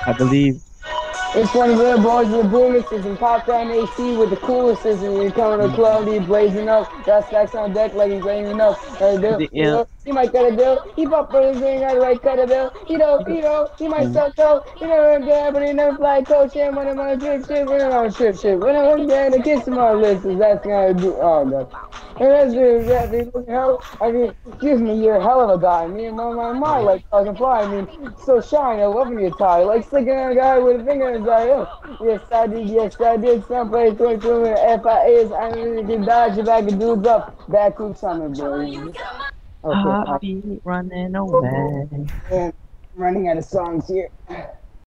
I believe. It's one of the boys with the boomers and pop down AC with the coolest and you come to the club, he blazing up, got stacks on deck like he's blazing up. Yeah. He might cut a bill, he pop for his ring, got the right cut a bill, he might suck out, but he never fly coach and when I'm on a trip shit, when I'm on a trip shit, when I'm going to kiss him on list, that's gonna do, oh god. And that's it, that mean, hell, I mean, excuse me, you're a hell of a guy. Me and my like fucking fly. I mean, so shiny, I loving your tie. Like sticking on a guy with a finger in his eye. Oh, yes, I did. Someplace 22 with FIAs. I mean, you can dodge your back and dudes up. Back to summer, boy. Okay, I'll be running away. man, I'm running out of songs here.